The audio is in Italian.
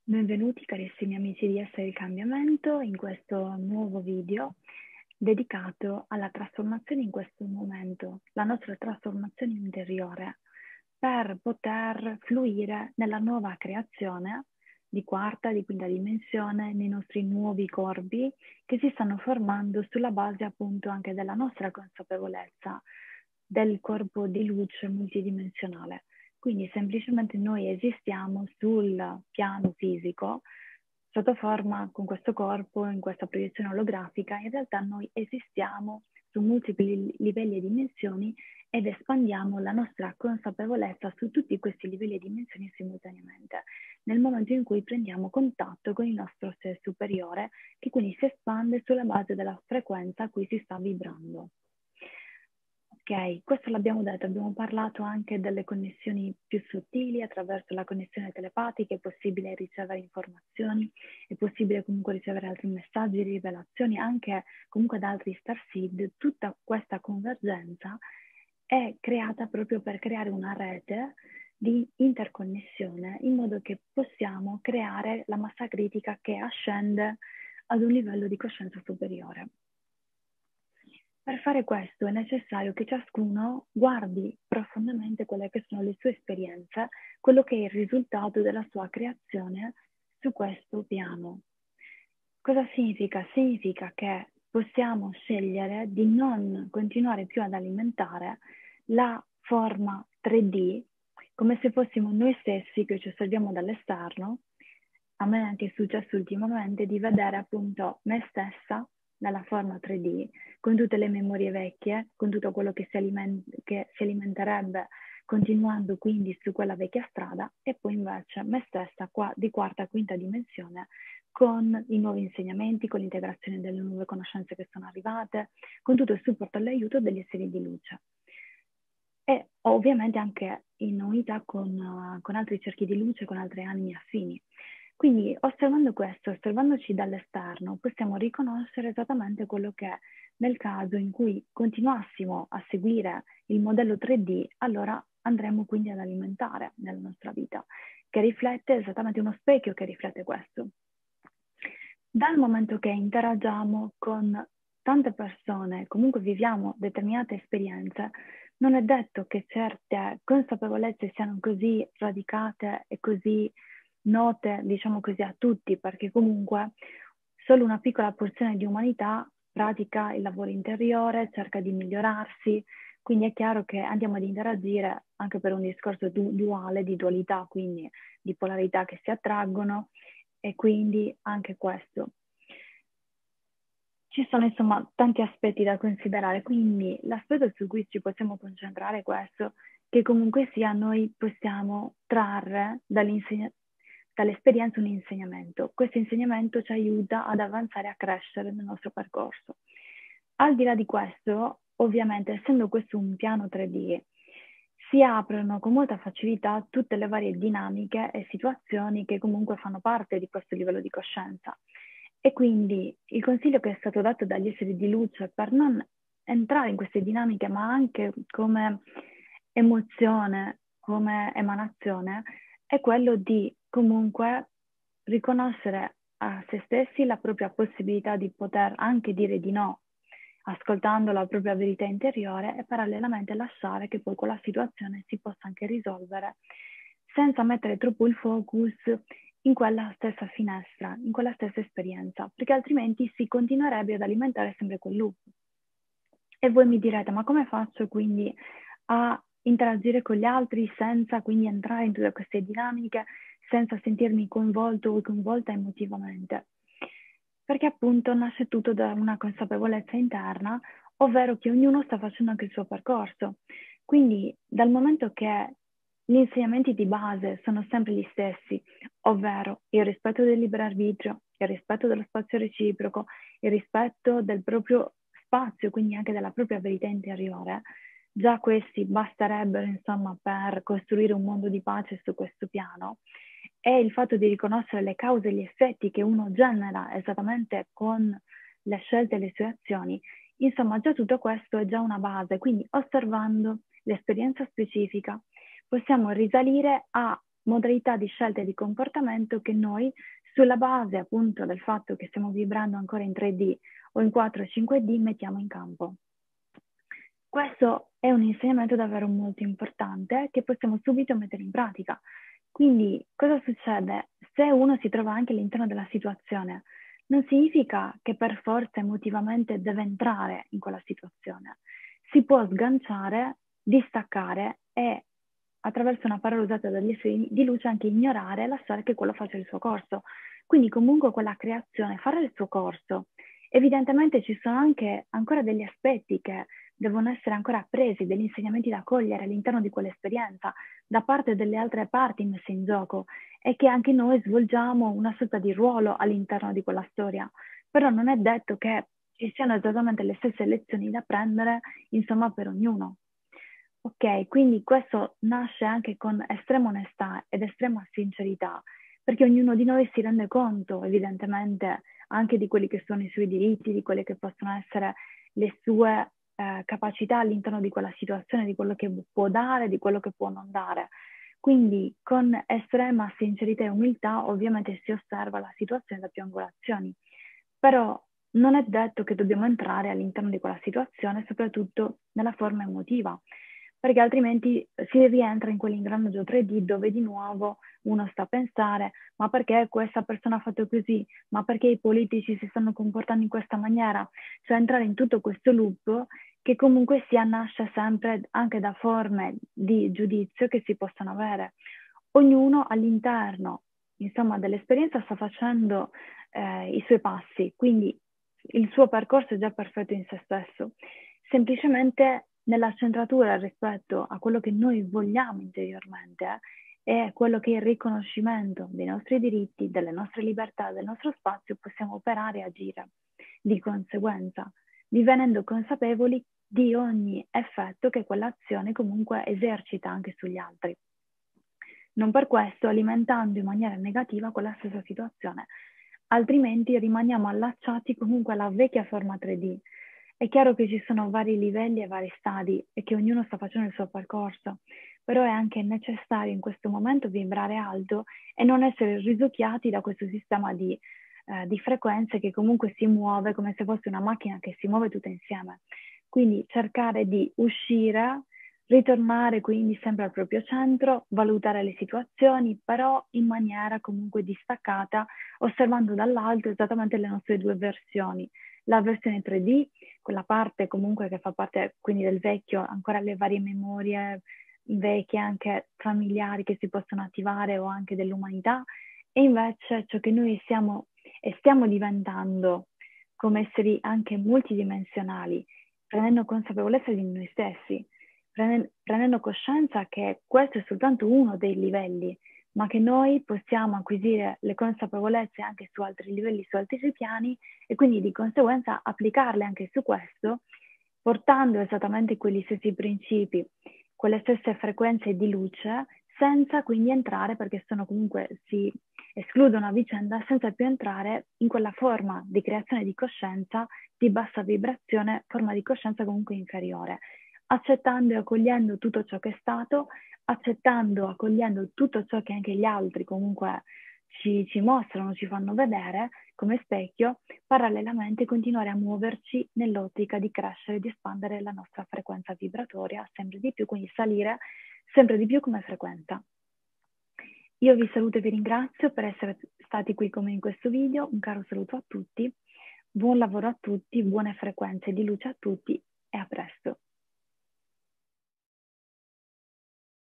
Benvenuti carissimi amici di Essere il Cambiamento in questo nuovo video dedicato alla trasformazione in questo momento, la nostra trasformazione interiore per poter fluire nella nuova creazione di quarta, di quinta dimensione, nei nostri nuovi corpi che si stanno formando sulla base appunto anche della nostra consapevolezza del corpo di luce multidimensionale. Quindi semplicemente noi esistiamo sul piano fisico, sotto forma con questo corpo, in questa proiezione olografica, in realtà noi esistiamo su multipli livelli e dimensioni ed espandiamo la nostra consapevolezza su tutti questi livelli e dimensioni simultaneamente, nel momento in cui prendiamo contatto con il nostro sé superiore, che quindi si espande sulla base della frequenza a cui si sta vibrando. Ok, questo l'abbiamo detto, abbiamo parlato anche delle connessioni più sottili attraverso la connessione telepatica, è possibile ricevere informazioni, è possibile comunque ricevere altri messaggi, rivelazioni, anche comunque da altri starseed. Tutta questa convergenza è creata proprio per creare una rete di interconnessione in modo che possiamo creare la massa critica che ascende ad un livello di coscienza superiore. Per fare questo è necessario che ciascuno guardi profondamente quelle che sono le sue esperienze, quello che è il risultato della sua creazione su questo piano. Cosa significa? Significa che possiamo scegliere di non continuare più ad alimentare la forma 3D come se fossimo noi stessi che ci osserviamo dall'esterno. A me è anche successo ultimamente di vedere appunto me stessa nella forma 3D, con tutte le memorie vecchie, con tutto quello che si alimenterebbe continuando quindi su quella vecchia strada, e poi invece me stessa qua di quarta, quinta dimensione, con i nuovi insegnamenti, con l'integrazione delle nuove conoscenze che sono arrivate, con tutto il supporto e l'aiuto degli esseri di luce. E ovviamente anche in unità con altri cerchi di luce, con altre anime affini. Quindi osservando questo, osservandoci dall'esterno, possiamo riconoscere esattamente quello che è. Nel caso in cui continuassimo a seguire il modello 3D, allora andremo quindi ad alimentare nella nostra vita, che riflette esattamente uno specchio che riflette questo. Dal momento che interagiamo con tante persone, comunque viviamo determinate esperienze, non è detto che certe consapevolezze siano così radicate e così note, diciamo così, a tutti, perché comunque solo una piccola porzione di umanità pratica il lavoro interiore, cerca di migliorarsi, quindi è chiaro che andiamo ad interagire anche per un discorso duale, di dualità, quindi di polarità che si attraggono, e quindi anche questo. Ci sono insomma tanti aspetti da considerare, quindi l'aspetto su cui ci possiamo concentrare è questo, che comunque sia noi possiamo trarre dall'esperienza un insegnamento. Questo insegnamento ci aiuta ad avanzare, a crescere nel nostro percorso. Al di là di questo, ovviamente, essendo questo un piano 3D, si aprono con molta facilità tutte le varie dinamiche e situazioni che comunque fanno parte di questo livello di coscienza. E quindi il consiglio che è stato dato dagli esseri di luce per non entrare in queste dinamiche, ma anche come emozione, come emanazione, è quello di comunque riconoscere a se stessi la propria possibilità di poter anche dire di no, ascoltando la propria verità interiore, e parallelamente lasciare che poi quella situazione si possa anche risolvere senza mettere troppo il focus in quella stessa finestra, in quella stessa esperienza, perché altrimenti si continuerebbe ad alimentare sempre quel loop. E voi mi direte, ma come faccio quindi a interagire con gli altri senza quindi entrare in tutte queste dinamiche, senza sentirmi coinvolto o coinvolta emotivamente? Perché appunto nasce tutto da una consapevolezza interna, ovvero che ognuno sta facendo anche il suo percorso. Quindi dal momento che gli insegnamenti di base sono sempre gli stessi, ovvero il rispetto del libero arbitrio, il rispetto dello spazio reciproco, il rispetto del proprio spazio, quindi anche della propria verità interiore, già questi basterebbero insomma per costruire un mondo di pace su questo piano. E il fatto di riconoscere le cause e gli effetti che uno genera esattamente con le scelte e le sue azioni, insomma già tutto questo è già una base, quindi osservando l'esperienza specifica possiamo risalire a modalità di scelta e di comportamento che noi, sulla base appunto del fatto che stiamo vibrando ancora in 3D o in 4 o 5D, mettiamo in campo. Questo è un insegnamento davvero molto importante che possiamo subito mettere in pratica. Quindi cosa succede? Se uno si trova anche all'interno della situazione, non significa che per forza emotivamente deve entrare in quella situazione. Si può sganciare, distaccare e attraverso una parola usata dagli esseri di luce anche ignorare e lasciare che quello faccia il suo corso. Quindi comunque quella creazione farà il suo corso. Evidentemente ci sono anche ancora degli aspetti che devono essere ancora appresi, degli insegnamenti da cogliere all'interno di quell'esperienza da parte delle altre parti messe in gioco e che anche noi svolgiamo una sorta di ruolo all'interno di quella storia. Però non è detto che ci siano esattamente le stesse lezioni da prendere, insomma, per ognuno. Ok, quindi questo nasce anche con estrema onestà ed estrema sincerità, perché ognuno di noi si rende conto, evidentemente, anche di quelli che sono i suoi diritti, di quelle che possono essere le sue capacità all'interno di quella situazione, di quello che può dare, di quello che può non dare. Quindi con estrema sincerità e umiltà ovviamente si osserva la situazione da più angolazioni, però non è detto che dobbiamo entrare all'interno di quella situazione, soprattutto nella forma emotiva, perché altrimenti si rientra in quell'ingranaggio 3D dove di nuovo uno sta a pensare, ma perché questa persona ha fatto così, ma perché i politici si stanno comportando in questa maniera, cioè entrare in tutto questo loop che comunque sia nasce sempre anche da forme di giudizio che si possono avere. Ognuno all'interno, insomma, dell'esperienza sta facendo i suoi passi, quindi il suo percorso è già perfetto in se stesso. Semplicemente nella centratura rispetto a quello che noi vogliamo interiormente è quello che è il riconoscimento dei nostri diritti, delle nostre libertà, del nostro spazio, possiamo operare e agire di conseguenza, divenendo consapevoli di ogni effetto che quell'azione comunque esercita anche sugli altri. Non per questo alimentando in maniera negativa quella stessa situazione, altrimenti rimaniamo allacciati comunque alla vecchia forma 3D. È chiaro che ci sono vari livelli e vari stadi e che ognuno sta facendo il suo percorso, però è anche necessario in questo momento vibrare alto e non essere risucchiati da questo sistema di frequenze che comunque si muove come se fosse una macchina che si muove tutta insieme. Quindi cercare di uscire, ritornare quindi sempre al proprio centro, valutare le situazioni, però in maniera comunque distaccata, osservando dall'alto esattamente le nostre due versioni. La versione 3D, quella parte comunque che fa parte quindi del vecchio, ancora le varie memorie vecchie, anche familiari che si possono attivare o anche dell'umanità, e invece ciò che noi siamo e stiamo diventando come esseri anche multidimensionali, prendendo consapevolezza di noi stessi, prendendo coscienza che questo è soltanto uno dei livelli, ma che noi possiamo acquisire le consapevolezze anche su altri livelli, su altri piani e quindi di conseguenza applicarle anche su questo, portando esattamente quegli stessi principi, quelle stesse frequenze di luce, senza quindi entrare, perché sono comunque si escludono a vicenda, senza più entrare in quella forma di creazione di coscienza di bassa vibrazione, forma di coscienza comunque inferiore, accettando e accogliendo tutto ciò che è stato, accettando, accogliendo tutto ciò che anche gli altri comunque ci mostrano, ci fanno vedere come specchio, parallelamente continuare a muoverci nell'ottica di crescere, di espandere la nostra frequenza vibratoria sempre di più, quindi salire sempre di più come frequenza. Io vi saluto e vi ringrazio per essere stati qui con me in questo video, un caro saluto a tutti, buon lavoro a tutti, buone frequenze di luce a tutti e a presto.